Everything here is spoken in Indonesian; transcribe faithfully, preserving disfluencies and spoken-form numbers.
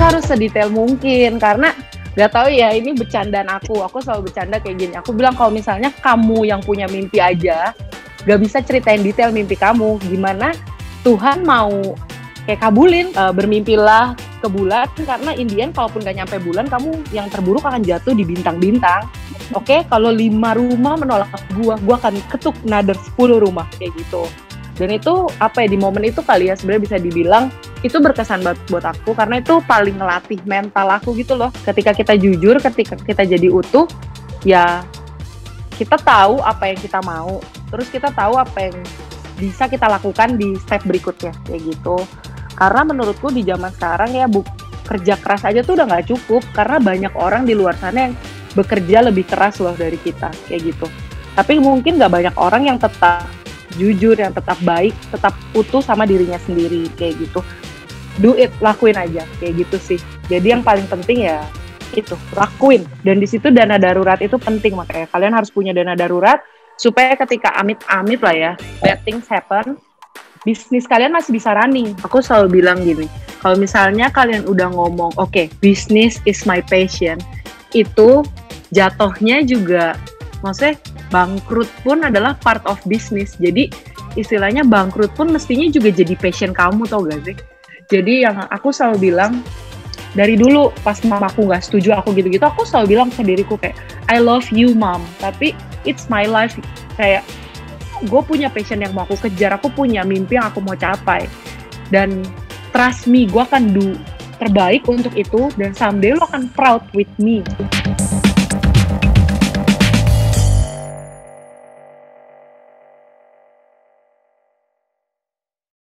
kita harus sedetail mungkin, karena nggak tahu ya, ini bercandaan aku. Aku selalu bercanda kayak gini. Aku bilang kalau misalnya kamu yang punya mimpi aja, nggak bisa ceritain detail mimpi kamu. Gimana Tuhan mau kayak kabulin, uh, bermimpilah ke bulan, karena Indian kalaupun nggak nyampe bulan, kamu yang terburuk akan jatuh di bintang-bintang. Oke, okay? Kalau lima rumah menolak gua, gua akan ketuk another sepuluh rumah kayak gitu. Dan itu apa ya, di momen itu kali ya sebenarnya bisa dibilang itu berkesan banget buat aku, karena itu paling ngelatih mental aku gitu loh. Ketika kita jujur, ketika kita jadi utuh, ya kita tahu apa yang kita mau, terus kita tahu apa yang bisa kita lakukan di step berikutnya kayak gitu. Karena menurutku di zaman sekarang ya, bu, kerja keras aja tuh udah nggak cukup, karena banyak orang di luar sana yang bekerja lebih keras loh dari kita kayak gitu. Tapi mungkin nggak banyak orang yang tetap jujur, yang tetap baik, tetap utuh sama dirinya sendiri kayak gitu. Do it, lakuin aja kayak gitu sih. Jadi yang paling penting ya itu, lakuin. Dan di situ dana darurat itu penting, makanya kalian harus punya dana darurat supaya ketika amit-amit lah ya, bad things happen, bisnis kalian masih bisa running. Aku selalu bilang gini, kalau misalnya kalian udah ngomong, oke, okay, business is my passion, itu jatuhnya juga, maksudnya bangkrut pun adalah part of business. Jadi istilahnya bangkrut pun mestinya juga jadi passion kamu, tau gak sih? Jadi yang aku selalu bilang, dari dulu pas mamaku gak setuju aku gitu-gitu, aku selalu bilang ke diriku kayak, I love you mom, tapi it's my life. Kayak gue punya passion yang mau aku kejar, aku punya mimpi yang aku mau capai, dan trust me, gue akan do terbaik untuk itu, dan someday lo akan proud with me.